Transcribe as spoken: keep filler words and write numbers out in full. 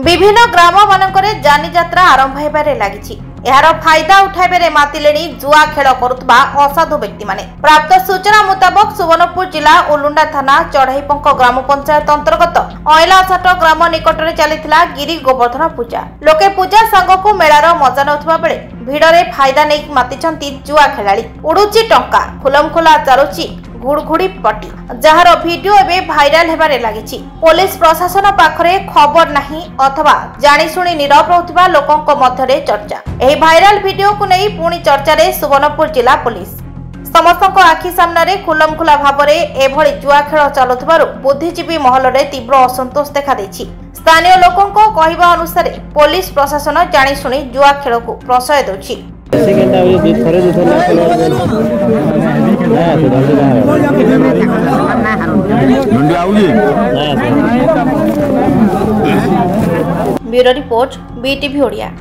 विभिन्न ग्राम मानकरे जानी यात्रा आरंभ हेबारे लागिछि। एहार फायदा उठाइबारे मातिलेनी जुआ खेल करुतबा असाधु व्यक्ति माने। प्राप्त सूचना मुताबक सुवर्णपुर जिला उलुंडा थाना चढ़ईपंक ग्राम पंचायत अंतर्गत अयलासाट ग्राम निकटरे चलीथिला गिरी गोवर्धन पूजा। लोके पूजा सांगकु मेलार मजा नउथबा बेले भिड़रे फायदा नै मातिचंती जुआ खेलाड़ी। उडुची टंका खुलमखुला चालुची घुड़घुड़ी पटी, जार वीडियो एबे भाइराल हेबारे लागिछि। पुलिस प्रशासन पाखरे खबर नाही अथवा जानिशुणी नीरव रहउथिबा लोकंक मध्यरे चर्चा। एही भाइराल वीडियो को नै पुणी चर्चा रे सुवर्णपुर जिला पुलिस। समस्तक आखि सामने खुलमखुला भावरे एभଳି जुआ खेल चलुथिबारु बुद्धिजीवी महलरे तीव्र असंतोष देखा दैछि। स्थानीय लोकंक कहिबा अनुसार पुलिस प्रशासन जानिशुणी जुआ खेल को प्रशय दउछि। Bureau report BTV Odia.